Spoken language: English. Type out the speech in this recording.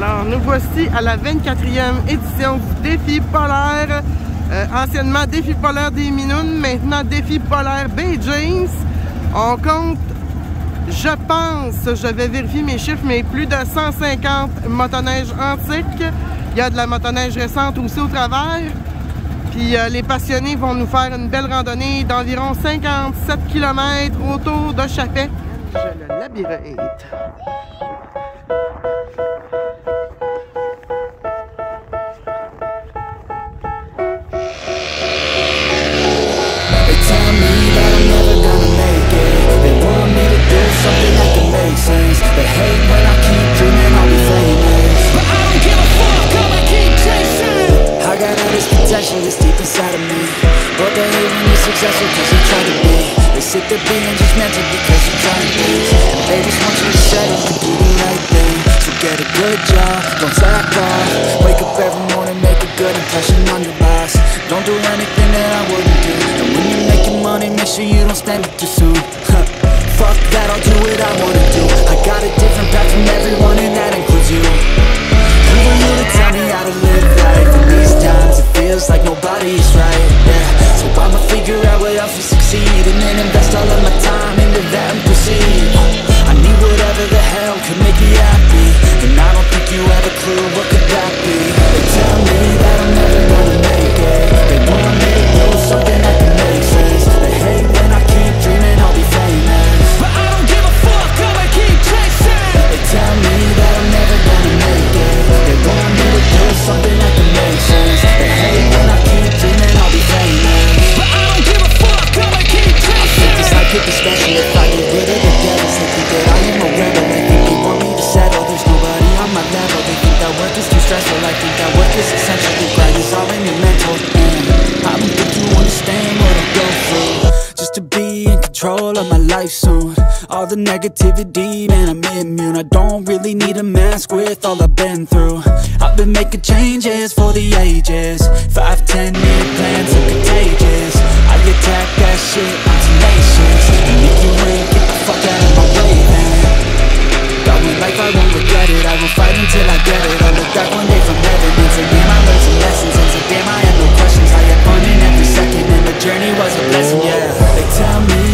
Alors, nous voici à la 24e édition du Défi polaire, anciennement Défi polaire des Minounes, maintenant Défi polaire Baie James. On compte, je pense, je vais vérifier mes chiffres, mais plus de 150 motoneiges antiques. Il y a de la motoneige récente aussi au travers. Puis les passionnés vont nous faire une belle randonnée d'environ 57 km autour de Chapais. Le labyrinthe. It's deep inside of me, but they hate when you're successful cause you try to be. They sit there being judgmental because you're trying to be, and they just want you to settle and do the right thing. So get a good job, don't slack off. Wake up every morning, make a good impression on your boss. Don't do anything that I wouldn't do, and when you're making money, make sure you don't spend it too soon. Fuck that, I'll do what I wanna do. I got a different path from everyone and that includes you. Who are you to tell me how to live life? In these times it feels like nobody is right, yeah. So I'ma figure out what else will succeed, and then invest all of my time into that and proceed. I need whatever the hell could make me happy, and I don't think you have a clue what could that be. They tell me that I'm never gonna make it. They want me to do something that can make sense. They hate when I keep dreaming I'll be famous, but I don't give a fuck, I'ma keep chasing. They tell me that I'm never gonna make it. They want me to do something that can make sense. They hate when I keep dreaming I'll be famous, but I don't give a fuck, I'ma keep chasing. I think this life could be special if I get rid of the devils. They think that I am a rebel, they think they want me to settle. There's nobody on my level. They think that work is too stressful. I think that work is essential. The grind is all in your mental. I don't think you understand what I go through just to be in control of my life soon. All the negativity, man, I'm immune. I don't really need a mask with all I've been through. I've been making changes for the ages. 5-10-year plans are contagious. I attack that shit, I'm tenacious. And if you ain't, get the fuck out of my way, man. Got one life, I won't regret it. I will fight until I get it. I'll look back one day from heaven and say, damn, I learned some lessons. And say, damn, I had no questions. I had fun in every second, and the journey was a blessing, yeah. They tell me